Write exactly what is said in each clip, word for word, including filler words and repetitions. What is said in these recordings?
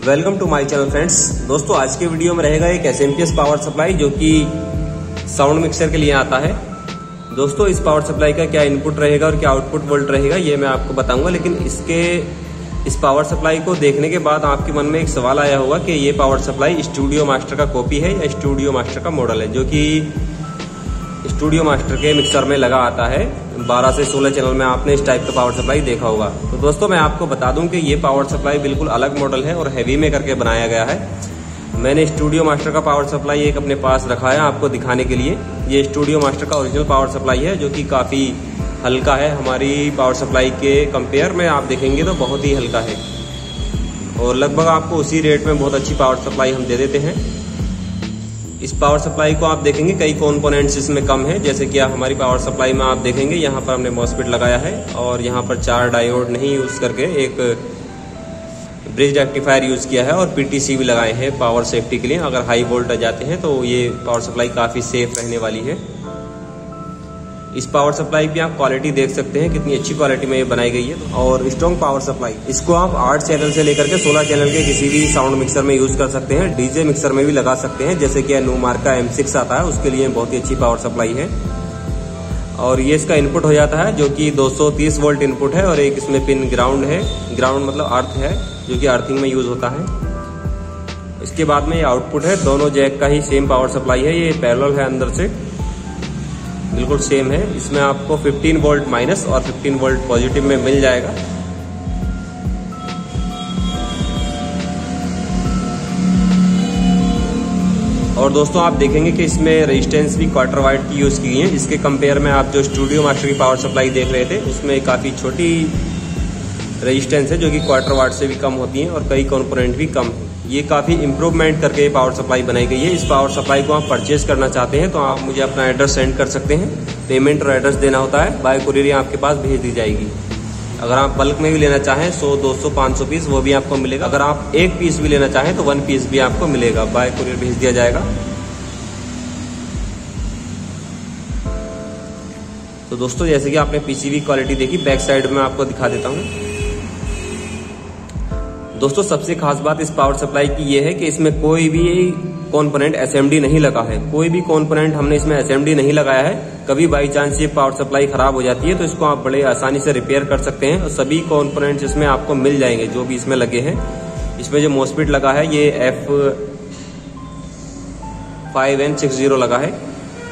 Welcome to my channel friends. दोस्तों आज के वीडियो में रहेगा एक S M P S power supply जो कि साउंड मिक्सर के लिए आता है। दोस्तों इस पावर सप्लाई का क्या इनपुट रहेगा और क्या आउटपुट वोल्ट रहेगा ये मैं आपको बताऊंगा, लेकिन इसके इस पावर सप्लाई को देखने के बाद आपके मन में एक सवाल आया होगा कि ये पावर सप्लाई स्टूडियो मास्टर का कॉपी है या स्टूडियो मास्टर का मॉडल है, जो कि स्टूडियो मास्टर के मिक्सर में लगा आता है। बारह से सोलह चैनल में आपने इस टाइप का पावर सप्लाई देखा होगा। तो दोस्तों मैं आपको बता दूं कि ये पावर सप्लाई बिल्कुल अलग मॉडल है और हैवी में करके बनाया गया है। मैंने स्टूडियो मास्टर का पावर सप्लाई एक अपने पास रखा है आपको दिखाने के लिए। ये स्टूडियो मास्टर का ओरिजिनल पावर सप्लाई है जो कि काफ़ी हल्का है, हमारी पावर सप्लाई के कंपेयर में आप देखेंगे तो बहुत ही हल्का है और लगभग आपको उसी रेट में बहुत अच्छी पावर सप्लाई हम दे देते हैं। इस पावर सप्लाई को आप देखेंगे कई कंपोनेंट्स इसमें कम है, जैसे कि आप हमारी पावर सप्लाई में आप देखेंगे यहाँ पर हमने मॉसफेट लगाया है और यहाँ पर चार डायोड नहीं यूज करके एक ब्रिज रेक्टिफायर यूज किया है और पीटीसी भी लगाए हैं पावर सेफ्टी के लिए। अगर हाई वोल्ट आ जाते हैं तो ये पावर सप्लाई काफी सेफ रहने वाली है। इस पावर सप्लाई की आप क्वालिटी देख सकते हैं कितनी अच्छी क्वालिटी में ये बनाई गई है। और स्ट्रॉन्ग पावर सप्लाई, इसको आप आठ चैनल से लेकर के सोलह चैनल के किसी भी साउंड मिक्सर में यूज कर सकते हैं, डीजे मिक्सर में भी लगा सकते हैं, जैसे कि नुमार का एम सिक्स आता है उसके लिए बहुत ही अच्छी पावर सप्लाई है। और ये इसका इनपुट हो जाता है जो कि दो सौ तीस वोल्ट इनपुट है और एक इसमें पिन ग्राउंड है, ग्राउंड मतलब अर्थ है जो कि अर्थिंग में यूज होता है। इसके बाद में ये आउटपुट है, दोनों जैक का ही सेम पावर सप्लाई है, ये पैरेलल है अंदर से बिल्कुल सेम है। इसमें आपको पंद्रह वोल्ट माइनस और पंद्रह वोल्ट पॉजिटिव में मिल जाएगा। और दोस्तों आप देखेंगे कि इसमें रेजिस्टेंस भी क्वार्टर वाट की यूज की है। इसके कंपेयर में आप जो स्टूडियो मास्टर की पावर सप्लाई देख रहे थे उसमें काफी छोटी रेजिस्टेंस है जो कि क्वार्टर वाट से भी कम होती है और कई कंपोनेंट भी कम है। ये काफी इंप्रूवमेंट करके पावर सप्लाई बनाई गई है। इस पावर सप्लाई को आप परचेज करना चाहते हैं तो आप मुझे अपना एड्रेस सेंड कर सकते हैं। पेमेंट और एड्रेस देना होता है, बाय कुरियर आपके पास भेज दी जाएगी। अगर आप बल्क में भी लेना चाहें सौ, दो सौ, पाँच सौ पीस वो भी आपको मिलेगा। अगर आप एक पीस भी लेना चाहें तो वन पीस भी आपको मिलेगा, बाय कुरियर भेज दिया जाएगा। तो दोस्तों जैसे कि आपने पीसीबी क्वालिटी देखी, बैक साइड में आपको दिखा देता हूँ। दोस्तों सबसे खास बात इस पावर सप्लाई की ये है कि इसमें कोई भी कंपोनेंट एसएमडी नहीं लगा है, कोई भी कंपोनेंट हमने इसमें एसएमडी नहीं लगाया है। कभी बाई चांस ये पावर सप्लाई खराब हो जाती है तो इसको आप बड़े आसानी से रिपेयर कर सकते हैं और सभी कंपोनेंट्स इसमें आपको मिल जाएंगे जो भी इसमें लगे हैं। इसमें जो मॉसफेट लगा है ये F five N six zero लगा है।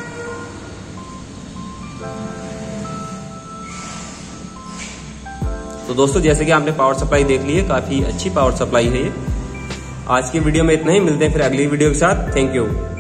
तो दोस्तों जैसे कि आपने पावर सप्लाई देख ली है, काफी अच्छी पावर सप्लाई है ये। आज की वीडियो में इतना ही, मिलते हैं फिर अगली वीडियो के साथ। Thank you.